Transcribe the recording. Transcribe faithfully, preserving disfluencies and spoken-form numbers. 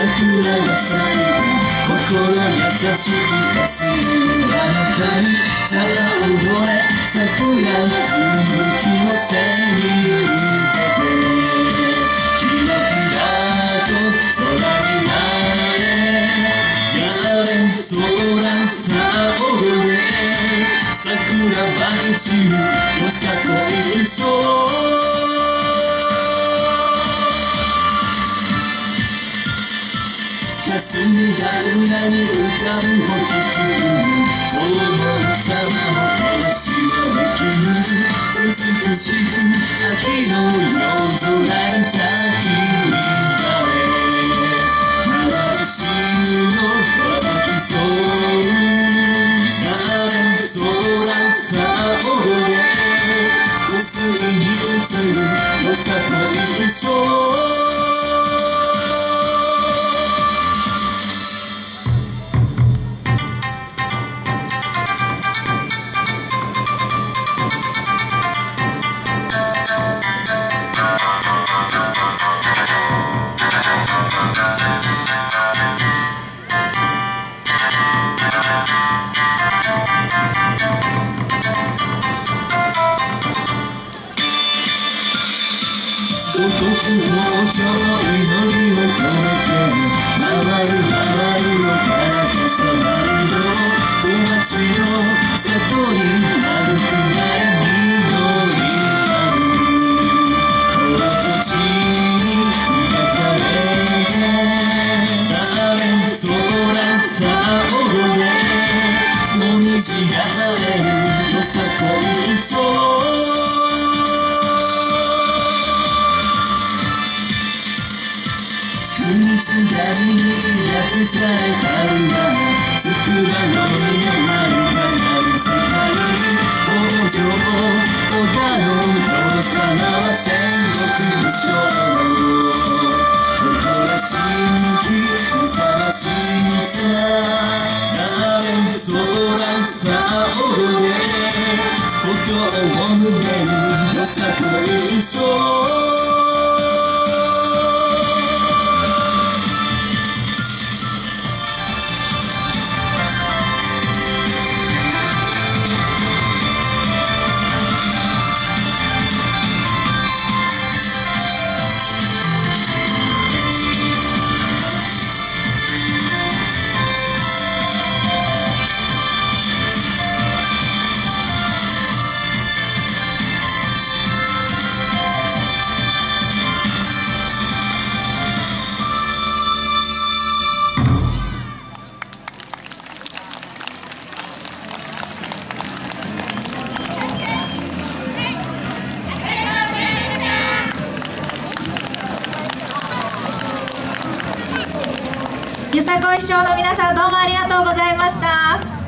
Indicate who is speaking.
Speaker 1: 桜が咲いた心優しい明日あなたにさあ踊れ桜の息を背に受けてキラキラと空になれやれ空さあ踊れ桜舞い散るよさと一緒霞が裏に浮かぶ星屑遠野様の話はできぬ美しく秋の夜空に咲き乱れ幻の輪きそうやれ空さあ踊れ薄いに映る良さと一緒五穀豊穣祈りを込めて回る回るのから重なるよお待ちの里に歩くなれ緑あるこの土地に抱かれて誰も空さあ踊れもみじが晴れるよさと一緒踏みつがりに約されたるがつくばの宮まるかなる世界王女織田の殿様は戦国武将誇らしきふさわしさやれ空さあ踊れ故郷を胸によさと一緒
Speaker 2: よさこい師匠の皆さんどうもありがとうございました。